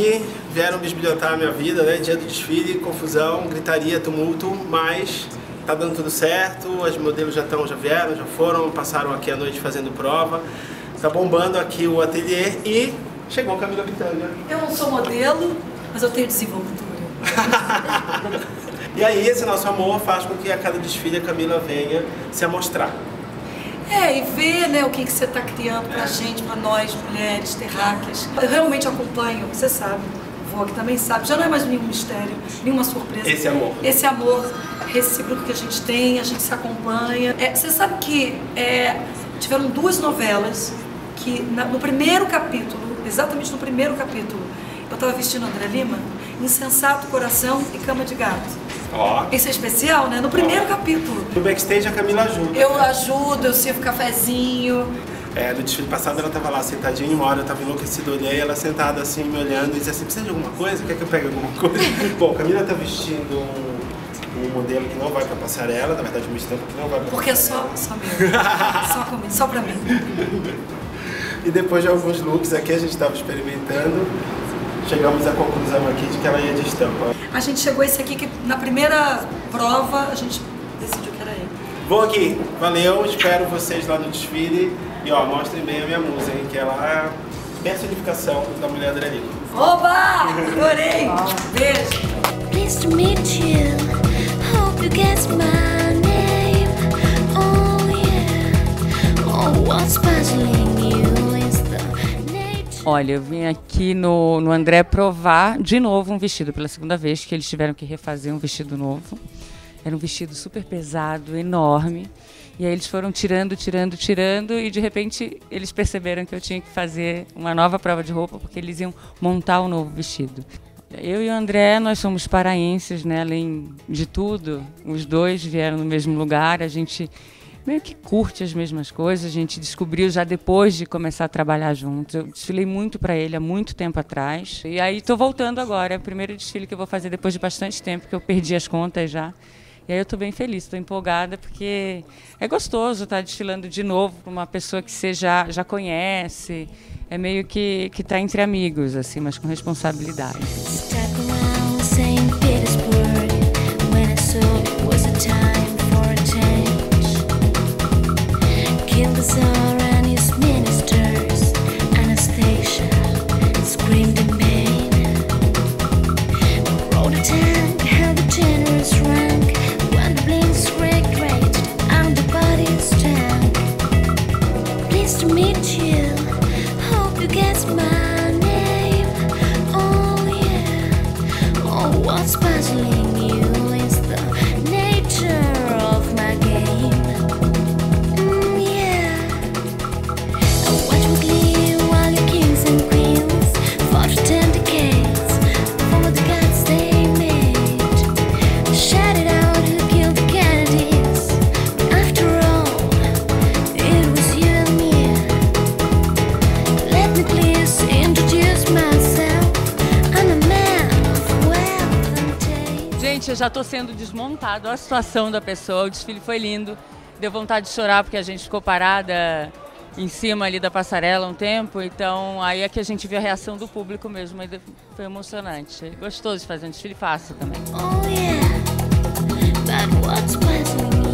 aqui, vieram bisbilhotar a minha vida, né? Dia do desfile, confusão, gritaria, tumulto, mas tá dando tudo certo, as modelos já vieram, já foram, passaram aqui a noite fazendo prova, tá bombando aqui o ateliê e chegou a Camila Pitanga. Eu não sou modelo, mas eu tenho desenvoltura. E aí esse nosso amor faz com que a cada desfile a Camila venha se amostrar. E ver, né, o que você está criando pra gente, pra nós, mulheres, terráqueas. Eu realmente acompanho, você sabe, o Vogue também sabe, já não é mais nenhum mistério, nenhuma surpresa. Esse amor recíproco que a gente tem, a gente se acompanha. Você sabe que tiveram 2 novelas que no primeiro capítulo, exatamente no primeiro capítulo, eu estava vestindo André Lima, Insensato Coração e Cama de Gato. Esse é especial, né? No primeiro capítulo. No backstage a Camila ajuda. Eu ajudo, eu sirvo cafezinho. No desfile passado ela tava lá sentadinha, uma hora eu tava enlouquecida, olhei ela sentada assim, me olhando e dizia assim, precisa de alguma coisa? Quer que eu pegue alguma coisa? Bom, a Camila tá vestindo um modelo que não vai pra passarela, na verdade uma estampa que não vai pra Porque passarela. é só meu. Só comigo, só pra mim. E depois de alguns looks aqui a gente tava experimentando, chegamos à conclusão aqui de que ela ia de estampa. A gente chegou a esse aqui que na primeira prova a gente decidiu que era ele. Vogue, valeu, espero vocês lá no desfile e ó, mostrem bem a minha musa, hein, que ela é a personificação da mulher André Lima. Oba! Adorei! Beijo! Pleased to meet you. Hope you guess my name. Oh yeah. Oh, what's puzzling you is the nature. Olha, eu vim aqui no André provar de novo um vestido pela segunda vez, que eles tiveram que refazer um vestido novo. Era um vestido super pesado, enorme. E aí eles foram tirando e de repente eles perceberam que eu tinha que fazer uma nova prova de roupa porque eles iam montar um novo vestido. Eu e o André, nós somos paraenses, né? Além de tudo, os dois vieram no mesmo lugar, a gente meio que curte as mesmas coisas, a gente descobriu já depois de começar a trabalhar juntos. Eu desfilei muito para ele há muito tempo atrás. E aí estou voltando agora, é o primeiro desfile que eu vou fazer depois de bastante tempo, que eu perdi as contas já. E aí eu estou bem feliz, estou empolgada, porque é gostoso estar desfilando de novo com uma pessoa que você já conhece. É meio que tá entre amigos, assim, mas com responsabilidade. What's puzzling you is the nature of my game. Yeah. I watch weekly while your kings and queens fought for 10 decades for the gods they made. Shout it out who killed the Kennedys. But after all, it was you and me. Let me please introduce myself. I'm a man. Gente, eu já estou sendo desmontado, olha a situação da pessoa, o desfile foi lindo, deu vontade de chorar porque a gente ficou parada em cima ali da passarela um tempo, então aí é que a gente viu a reação do público mesmo, aí foi emocionante, gostoso de fazer um desfile fácil também. Oh yeah, but what's puzzling